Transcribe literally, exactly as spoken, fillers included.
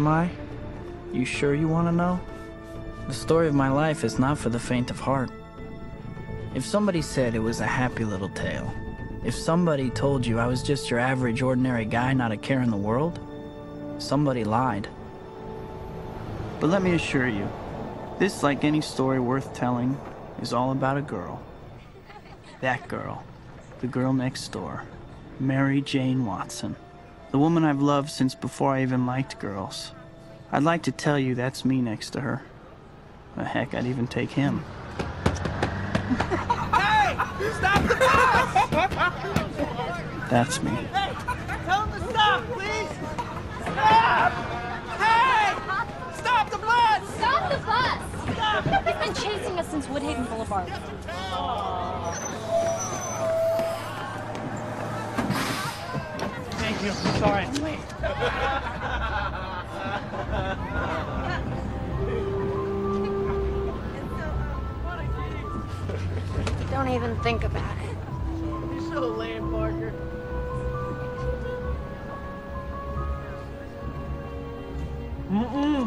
am I? You sure you want to know? The story of my life is not for the faint of heart. If somebody said it was a happy little tale, if somebody told you I was just your average, ordinary guy, not a care in the world, somebody lied. But let me assure you, this, like any story worth telling, is all about a girl. That girl. The girl next door. Mary Jane Watson. The woman I've loved since before I even liked girls. I'd like to tell you that's me next to her. But heck, I'd even take him. Hey! Stop the bus! That's me. Hey! Tell him to stop, please! Stop! Hey! Stop the bus! Stop the bus! Stop! He's been chasing us since Woodhaven Boulevard. Thank you. Sorry. Wait. Don't even think about it. You're so lame, Parker. Mm-mm.